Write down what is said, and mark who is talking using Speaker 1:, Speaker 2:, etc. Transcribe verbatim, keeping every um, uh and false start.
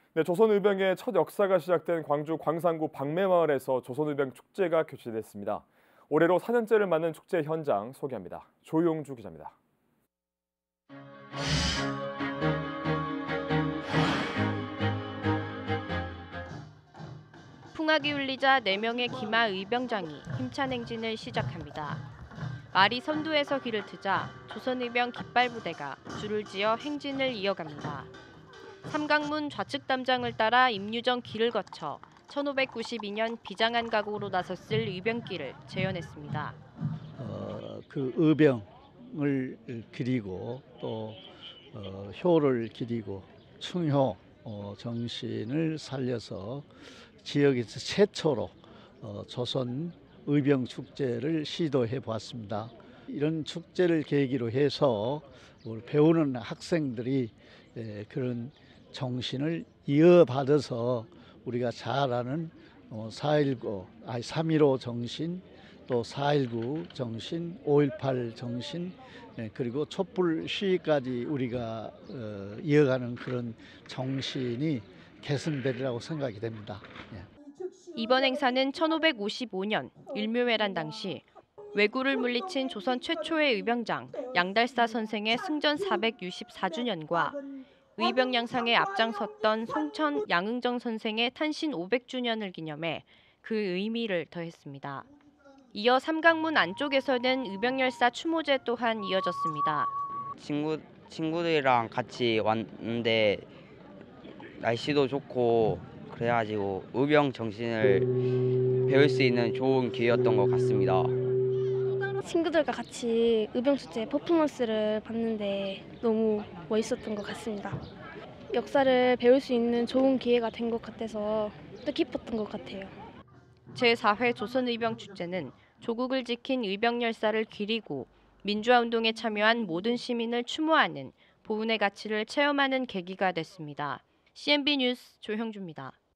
Speaker 1: 네, 조선의병의 첫 역사가 시작된 광주 광산구 박매마을에서 조선의병 축제가 개최됐습니다. 올해로 사 년째를 맞는 축제 현장 소개합니다. 조용주 기자입니다.
Speaker 2: 풍악이 울리자 네 명의 기마 의병장이 힘찬 행진을 시작합니다. 말이 선두에서 길을 트자 조선의병 깃발부대가 줄을 지어 행진을 이어갑니다. 삼강문 좌측 담장을 따라 임유정 길을 거쳐 천오백구십이 년 비장한 각오로 나섰을 의병길을 재현했습니다.
Speaker 3: 어, 그 의병을 기리고 또 어, 효를 기리고 충효 어, 정신을 살려서 지역에서 최초로 어, 조선 의병 축제를 시도해 보았습니다. 이런 축제를 계기로 해서 우리 배우는 학생들이 에, 그런 정신을 이어받아서 우리가 잘 아는 어, 사일구, 아니 삼일오 정신, 또 사일구 정신, 오일팔 정신, 예, 그리고 촛불 시위까지 우리가 어, 이어가는 그런 정신이 개선되리라고 생각이 됩니다. 예.
Speaker 2: 이번 행사는 천오백오십오 년 일묘회란 당시 왜구를 물리친 조선 최초의 의병장 양달사 선생의 승전 사백육십사 주년과 의병 양상에 앞장섰던 송천 양흥정 선생의 탄신 오백 주년을 기념해 그 의미를 더했습니다. 이어 삼강문 안쪽에서는 의병열사 추모제 또한 이어졌습니다.
Speaker 4: 친구, 친구들이랑 같이 왔는데 날씨도 좋고 그래가지고 의병 정신을 배울 수 있는 좋은 기회였던 것 같습니다.
Speaker 5: 친구들과 같이 의병 축제 퍼포먼스를 봤는데 너무 멋있었던 것 같습니다. 역사를 배울 수 있는 좋은 기회가 된 것 같아서 뜻깊었던 것 같아요.
Speaker 2: 제사 회 조선의병 축제는 조국을 지킨 의병 열사를 기리고 민주화 운동에 참여한 모든 시민을 추모하는 보훈의 가치를 체험하는 계기가 됐습니다. 씨엔비 뉴스 조형주입니다.